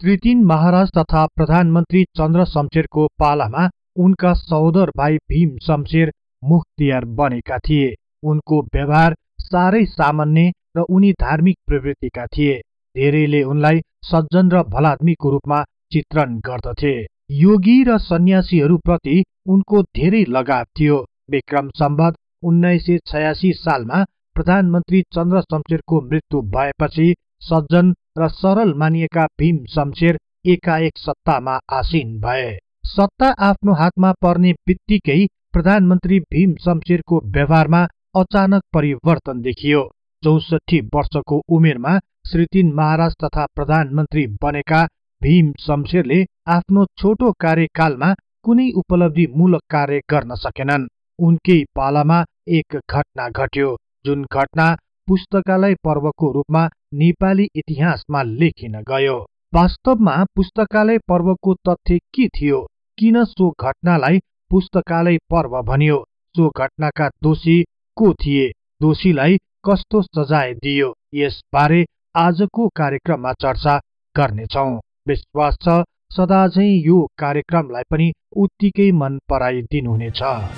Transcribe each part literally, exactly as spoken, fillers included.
श्रीतिन महाराज तथा प्रधानमन्त्री चन्द्र शमशेरको पालामा उनका सहोदर भाइ भीम शमशेर मुख्तियार बनेका थिए। उनको व्यवहार साह्रै सामान्य र उनी धार्मिक प्रवृत्तिका थिए। धेरैले उनलाई सज्जन र भलाद्मीको रूपमा चित्रण गर्दथे। योगी र सन्यासीहरूप्रति उनको धेरै लगाव थियो। विक्रम सम्वत उन्नाइस सय छयासी सालमा प्रधानमन्त्री चन्द्र शमशेरको मृत्यु भएपछि सज्जन र सरल मानिएका भीम शमशेर एकाएक सत्तामा आसीन भए। सत्ता आफ्नो हातमा पर्ने बित्तिकै प्रधानमन्त्री भीम शमशेरको व्यवहारमा अचानक परिवर्तन देखियो। चौसठी वर्षको उमेरमा श्रीतिन महाराज तथा प्रधानमन्त्री बनेका भीम शमशेरले आफ्नो छोटो कार्यकालमा कुनै उपलब्धिमूलक कार्य गर्न सकेनन्। उनकै पालामा एक घटना घट्यो, जुन घटना पुस्तकालय पर्वको रूपमा नेपाली इतिहासमा लेखिन गयो। वास्तवमा पुस्तकालय पर्वको तथ्य के थियो? किन सो घटनालाई पुस्तकालय पर्व भनियो? सो घटनाका दोषी को थिए? दोषीलाई कस्तो सजाय दियो? यसबारे आजको कार्यक्रममा चर्चा गर्नेछौं। विश्वास छ सदाझै यो कार्यक्रमलाई पनि उत्तिकै मन पराइदिनुहुनेछ।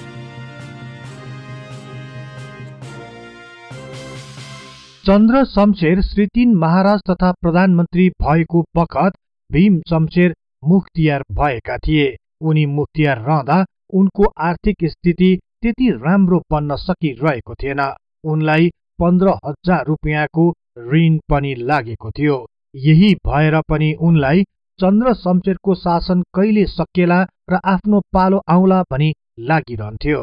चन्द्र शमशेर श्रीतिन महाराज तथा प्रधानमन्त्री भएको बखत भीम शमशेर मुख्तियार भएका थिए। उनी मुख्तियार रहँदा उनको आर्थिक स्थिति त्यति राम्रो बन्न सकिरहेको थिएन। उनलाई पन्ध्र हजार रुपियाँको ऋण पनि लागेको थियो। यही भएर पनि उनलाई चन्द्र शमशेरको शासन कहिले सकिएला र आफ्नो पालो आउला भनी लागिरहन्थ्यो।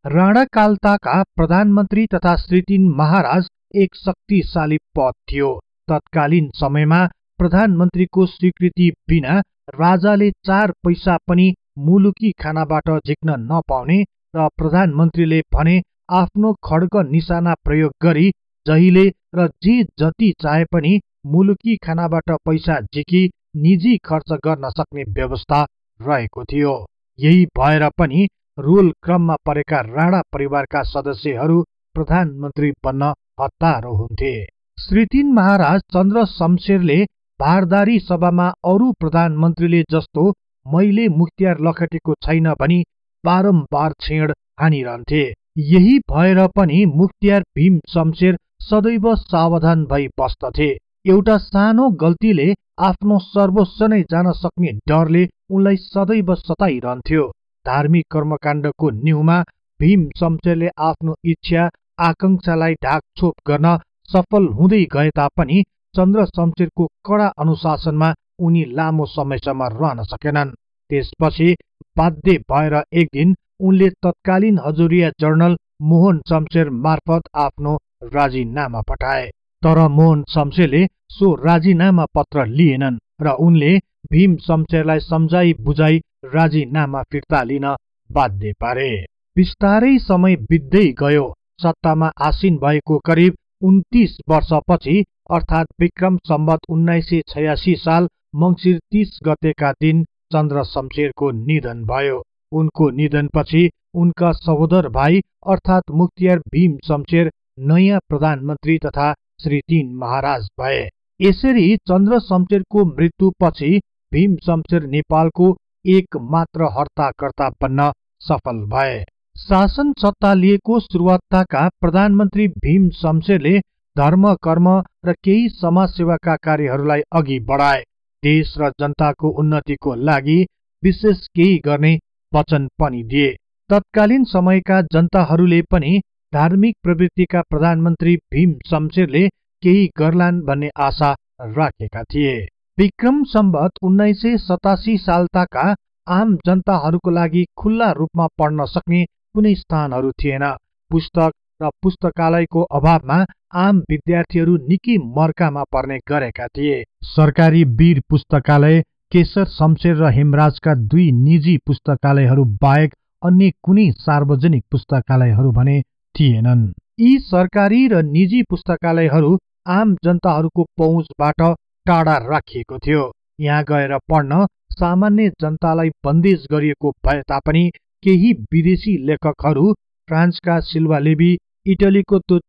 राणाकालताका प्रधानमन्त्री तथा श्रीतिन महाराज एक शक्तिशाली पद थियो। तत्कालीन समयमा प्रधानमन्त्रीको स्वीकृति बिना राजाले चार पैसा पनि मुलुकी खानाबाट झिक्न नपाउने र प्रधानमन्त्रीले भने आफ्नो खड्ग निशाना प्रयोग गरी जहिले र जे जति चाहे पनि मुलुकी खानाबाट पैसा झिकी निजी खर्च गर्न सक्ने व्यवस्था रहेको थियो। यही भएर पनि रोल क्रममा परेका राणा परिवारका सदस्यहरू प्रधानमन्त्री बन्न हतारो हुन्थे। श्रीतिन महाराज चन्द्र शमशेरले भारदारी सभामा अरू प्रधानमन्त्रीले जस्तो मैले मुख्तियार लखेटेको छैन भनी बारम्बार छेड हानिरहन्थे। यही भएर पनि मुख्तियार भीम शमशेर सदैव सावधान भई बस्दथे। एउटा सानो गल्तीले आफ्नो सर्वस्व नै जान सक्ने डरले उनलाई सदैव सताइरहन्थ्यो। धार्मिक कर्मकाण्डको न्युमा भीम शमशेरले आफ्नो इच्छा आकांक्षालाई ढाकछोप गर्न सफल हुँदै गए तापनि चन्द्र शमशेरको कडा अनुशासनमा उनी लामो समयसम्म रहन सकेनन्। त्यसपछि बाध्य भएर एक दिन उनले तत्कालीन हजुरिया जनरल मोहन शमशेर मार्फत आफ्नो राजीनामा पठाए। तर मोहन शमशेरले सो राजीनामा पत्र लिएनन् र उनले भीम शमशेरलाई सम्झाई बुझाई राजीनामा फिर्ता लिन बाध्य पारे। बिस्तारै समय बित्दै गयो। सत्तामा आसीन भएको करिब उन्तीस वर्षपछि अर्थात् विक्रम सम्वत उन्नाइस सय छयासी साल मंसिर तीस गतेका दिन चन्द्र शमशेरको निधन भयो। उनको निधनपछि उनका सहोदर भाइ अर्थात् मुख्तियार भीम शमशेर नयाँ प्रधानमन्त्री तथा श्रीतिन महाराज भए। यसरी चन्द्र शमशेरको मृत्युपछि भीम शमशेर नेपालको एक मात्र हर्ताकर्ता बन्न सफल भए। शासन सत्ता लिएको सुरुवातका प्रधानमन्त्री भीम शमशेरले धर्म कर्म र केही समाजसेवाका कार्यहरूलाई अघि बढाए। देश र जनताको उन्नतिको लागि विशेष केही गर्ने वचन पनि दिए। तत्कालीन समयका जनताहरूले पनि धार्मिक प्रवृत्तिका प्रधानमन्त्री भीम शमशेरले केही गर्लान् भन्ने आशा राखेका थिए। विक्रम सम्वत उन्नाइस सय सतासी सालताका आम जनताहरूको लागि खुल्ला रूपमा पढ्न सक्ने कुनै स्थानहरू थिएन। पुस्तक र पुस्तकालयको अभावमा आम विद्यार्थीहरू निकै मर्कामा पर्ने गरेका थिए। सरकारी वीर पुस्तकालय, केशर शमशेर र हेमराजका दुई निजी पुस्तकालयहरू बाहेक अन्य कुनै सार्वजनिक पुस्तकालयहरू भने थिएनन्। यी सरकारी र निजी पुस्तकालयहरू आम जनताहरूको पहुँचबाट टाढा राखिएको थियो। यहाँ गएर पढ्न सामान्य जनतालाई बन्देज गरिएको भए तापनि केही विदेशी लेखकहरू फ्रान्सका सिल्वा लेवी, इटलीको तोच्चे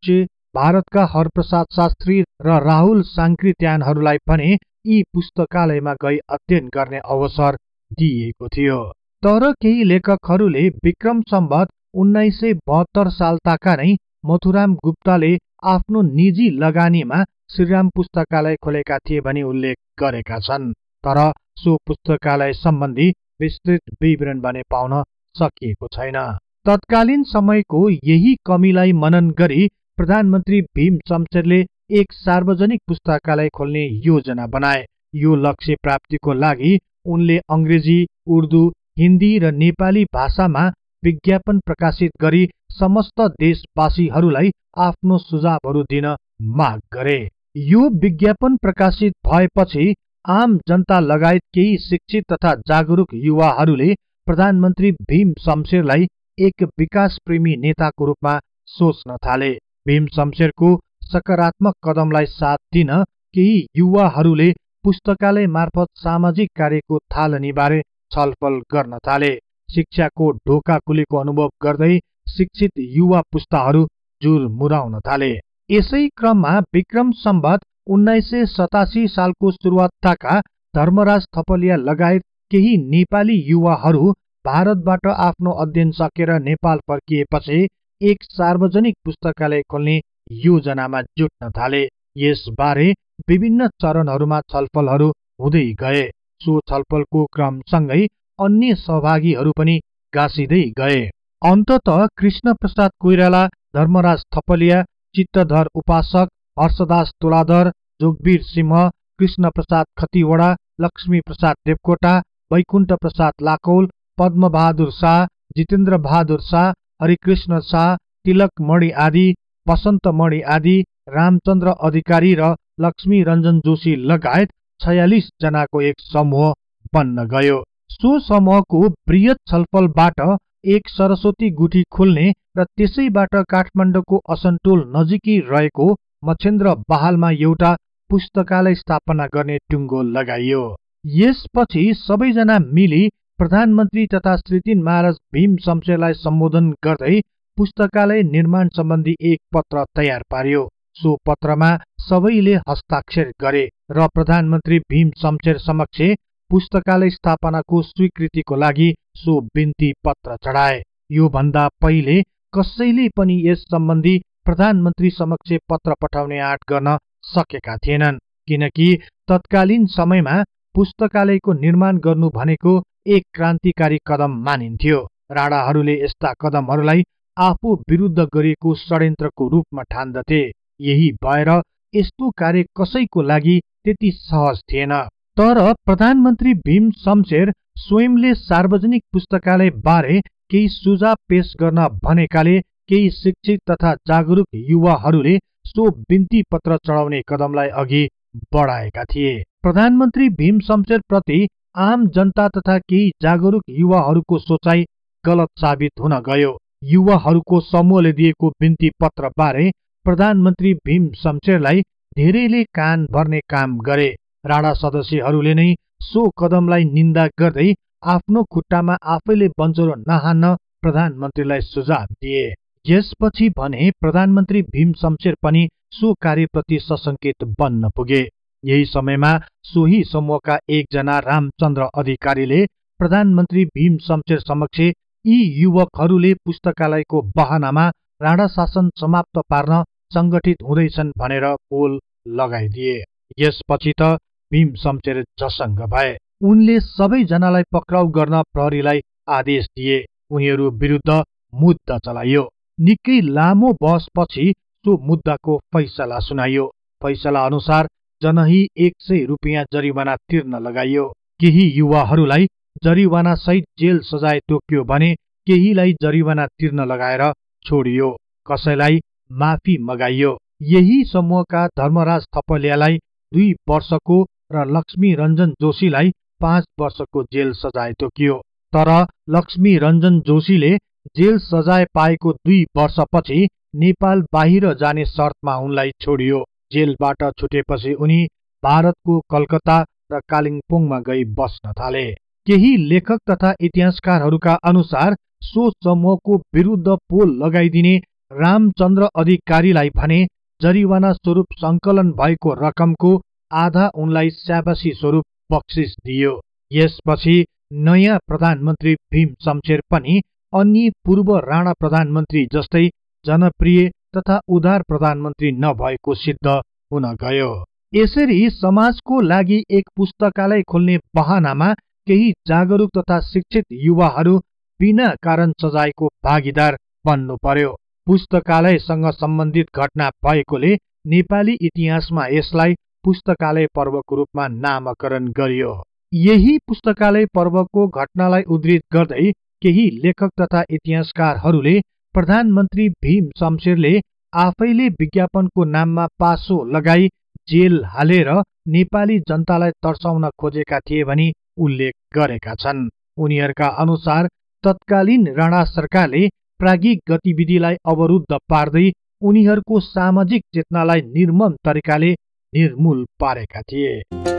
भारतका हरप्रसाद शास्त्री र राहुल साङ्कृत्यानहरूलाई भने यी पुस्तकालयमा गई अध्ययन गर्ने अवसर दिइएको थियो। तर केही लेखकहरूले विक्रम सम्वत उन्नाइस सय बहत्तर सालताका नै मथुराम गुप्ताले आफ्नो निजी लगानीमा श्रीराम पुस्तकालय खोलेका थिए भनी उल्लेख गरेका छन्। तर सो पुस्तकालय सम्बन्धी विस्तृत विवरण भने पाउन सकिएको छैन। तत्कालीन समयको यही कमीलाई मनन गरी प्रधानमन्त्री भीम शमशेरले एक सार्वजनिक पुस्तकालय खोल्ने योजना बनाए। यो लक्ष्य प्राप्तिको लागि उनले अंग्रेजी, उर्दू, हिन्दी र नेपाली भाषामा विज्ञापन प्रकाशित गरी समस्त देशवासीहरूलाई आफ्नो सुझावहरू दिन माग गरे। यो विज्ञापन प्रकाशित भएपछि आम जनता लगायत केही शिक्षित तथा जागरुक युवाहरूले प्रधानमन्त्री भीम शमशेरलाई एक विकास प्रेमी नेताको रूपमा सोच्न थाले। भीम शमशेरको सकारात्मक कदमलाई साथ दिन केही युवाहरूले पुस्तकालय मार्फत सामाजिक कार्यको थालनीबारे छलफल गर्न थाले। शिक्षाको ढोका खुलेको अनुभव गर्दै शिक्षित युवा पुस्ताहरू जुर मुराउन थाले। यसै क्रममा विक्रम सम्वत उन्नाइस सय सतासी सालको सुरुवातका धर्मराज थपलिया लगायत केही नेपाली युवाहरू भारतबाट आफ्नो अध्ययन सकेर नेपाल फर्किएपछि एक सार्वजनिक पुस्तकालय खोल्ने योजनामा जुट्न थाले। यसबारे विभिन्न चरणहरूमा छलफलहरू हुँदै गए। सो छलफलको क्रमसँगै अन्य सहभागीहरू पनि गाँसिँदै गए। अन्ततः कृष्ण प्रसाद कोइराला, धर्मराज थपलिया, चित्तधर उपासक, हर्षदास तुलाधर, जोगवीर सिंह, कृष्ण प्रसाद खतिवडा, लक्ष्मी प्रसाद देवकोटा, वैकुण्ठ प्रसाद लाकौल, पद्म बहादुर शाह, जितेन्द्र बहादुर शाह, हरिकृष्ण शाह, तिलक मणि आदि, वसन्त मणि आदि, रामचन्द्र अधिकारी र लक्ष्मी रञ्जन जोशी लगायत छयालिस जनाको एक समूह बन्न गयो। सो समूहको बृहत छलफलबाट एक सरस्वती गुठी खोल्ने र त्यसैबाट काठमाडौँको असनटोल नजिकै रहेको मछेन्द्र बहालमा एउटा पुस्तकालय स्थापना गर्ने टुङ्गो लगाइयो। यसपछि सबैजना मिली प्रधानमन्त्री तथा श्री तीन महाराज भीम शमशेरलाई सम्बोधन गर्दै पुस्तकालय निर्माण सम्बन्धी एक पत्र तयार पार्यो। सो पत्रमा सबैले हस्ताक्षर गरे र प्रधानमन्त्री भीम शमशेर समक्ष पुस्तकालय स्थापनाको स्वीकृतिको लागि सो बिन्ती पत्र चढाए। यो भन्दा पहिले कसैले पनि यस सम्बन्धी प्रधानमन्त्री समक्ष पत्र पठाउने आँट गर्न सकेका थिएनन्, किनकि तत्कालीन समयमा पुस्तकालयको निर्माण गर्नु भनेको एक क्रान्तिकारी कदम मानिन्थ्यो। राणाहरूले यस्ता कदमहरूलाई आफू विरुद्ध गरिएको षड्यन्त्रको रूपमा ठान्दथे। यही भएर यस्तो कार्य कसैको लागि त्यति सहज थिएन। तर प्रधानमन्त्री भीम शमशेर स्वयंले सार्वजनिक पुस्तकालय बारे केही सुझाव पेश गर्न भनेकाले केही शिक्षित तथा जागरुक युवाहरूले सो बिन्ती पत्र चढाउने कदमलाई अघि बढाएका थिए। प्रधानमन्त्री भीम शमशेर प्रति आम जनता तथा केही जागरुक युवाहरूको सोचाइ गलत साबित हुन गयो। युवाहरूको समूहले दिएको बिन्ती पत्र बारे प्रधानमन्त्री भीम शमशेरलाई धेरैले कान भर्ने काम गरे। राणा सदस्यहरूले नै सो कदमलाई निन्दा गर्दै आफ्नो खुट्टामा आफैले बन्चरो नहान्न प्रधानमन्त्रीलाई सुझाव दिए। यसपछि भने प्रधानमन्त्री भीम शमशेर पनि सो कार्यप्रति सशंकित बन्न पुगे। यही समयमा सोही समूहका एकजना रामचन्द्र अधिकारीले प्रधानमन्त्री भीम शमशेर समक्ष यी युवकहरूले पुस्तकालयको बहानामा राणा शासन समाप्त पार्न संगठित हुँदैछन् भनेर पोल लगाइदिए। यसपछि त भीम शमशेर झसङ्ग भए। उनले सबैजनालाई पक्राउ गर्न प्रहरीलाई आदेश दिए। उनीहरू विरुद्ध मुद्दा चलाइयो। निकै लामो बहसपछि सो मुद्दाको फैसला सुनाइयो। फैसला अनुसार जनही एक सय रुपियाँ जरिवाना तिर्न लगाइयो। केही युवाहरूलाई जरिवाना सहित जेल सजाय तोकियो भने केहीलाई जरिवाना तिर्न लगाएर छोडियो। कसैलाई माफी मगाइयो। यही समूहका धर्मराज थपलियालाई दुई वर्षको र लक्ष्मी रञ्जन जोशीलाई पाँच वर्षको जेल सजाय तोकियो। तर लक्ष्मी रञ्जन जोशीले जेल सजाय पाएको दुई वर्षपछि नेपाल बाहिर जाने शर्तमा उनलाई छोडियो। जेलबाट छुटेपछि उनी भारतको कलकत्ता र कालिम्पोङमा गई बस्न थाले। केही लेखक तथा इतिहासकारहरूका अनुसार सो समूहको विरुद्ध पोल लगाइदिने रामचन्द्र अधिकारीलाई भने जरिवाना स्वरूप संकलन भएको रकमको आधा उनलाई स्याबासी स्वरूप बक्सिस दियो। यसपछि नयाँ प्रधानमन्त्री भीम शमशेर पनि अन्य पूर्व राणा प्रधानमन्त्री जस्तै जनप्रिय तथा उदार प्रधानमन्त्री नभएको सिद्ध हुन गयो। यसरी समाजको लागि एक पुस्तकालय खोल्ने बहानामा केही जागरुक तथा शिक्षित युवाहरू बिना कारण सजायको भागीदार बन्नु पर्यो। पुस्तकालयसँग सम्बन्धित घटना भएकोले नेपाली इतिहासमा यसलाई पुस्तकालय पर्वको रूपमा नामकरण गरियो। यही पुस्तकालय पर्वको घटनालाई उद्धृत गर्दै केही लेखक तथा इतिहासकारहरूले प्रधानमन्त्री भीम शमशेरले आफैले विज्ञापनको नाममा पासो लगाई जेल हालेर नेपाली जनतालाई तर्साउन खोजेका थिए भनी उल्लेख गरेका छन्। उनीहरूका अनुसार तत्कालीन राणा सरकारले प्राज्ञिक गतिविधिलाई अवरुद्ध पार्दै उनीहरूको सामाजिक चेतनालाई निर्मम तरिकाले निर्मूल पारेका थिए।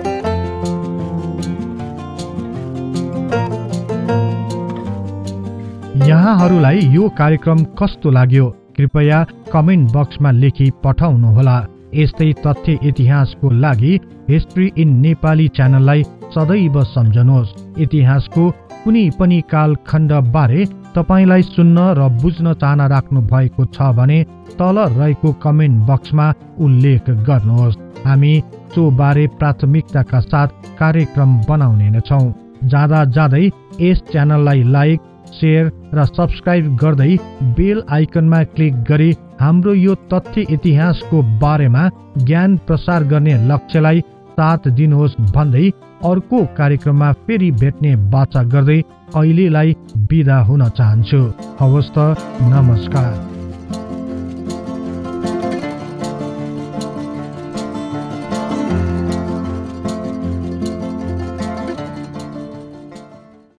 यहाँहरूलाई यो कार्यक्रम कस्तो लाग्यो कृपया कमेन्ट बक्समा लेखी पठाउनुहोला। यस्तै तथ्य इतिहासको लागि हिस्ट्री इन नेपाली च्यानललाई सदैव सम्झनुहोस्। इतिहासको कुनै पनि कालखण्ड बारे तपाईलाई सुन्न र बुझ्न चाहना राख्नु भएको छ भने तल रहेको कमेन्ट बक्समा उल्लेख गर्नुहोस्। हामी सो बारे प्राथमिकताका साथ कार्यक्रम बनाउने नै छौं। जाँदा जाँदै यस च्यानललाई लाइक, शेयर र सब्स्क्राइब गर्दै बेल आइकनमा क्लिक गरी हाम्रो यो तथ्य इतिहासको बारेमा ज्ञान प्रसार गर्ने लक्ष्यलाई साथ दिनुहोस् भन्दै अर्को कार्यक्रममा फेरि भेट्ने बाचा गर्दै अहिलेलाई बिदा हुन चाहन्छु। हवस् त, नमस्कार।